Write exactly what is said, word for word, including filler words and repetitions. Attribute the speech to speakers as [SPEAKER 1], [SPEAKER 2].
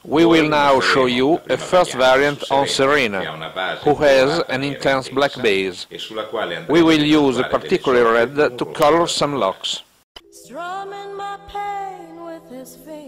[SPEAKER 1] We will now show you a first variant on Serena, who has an intense black base. We will use a particular red to color some locks.
[SPEAKER 2] Strumming my pain with his fingers.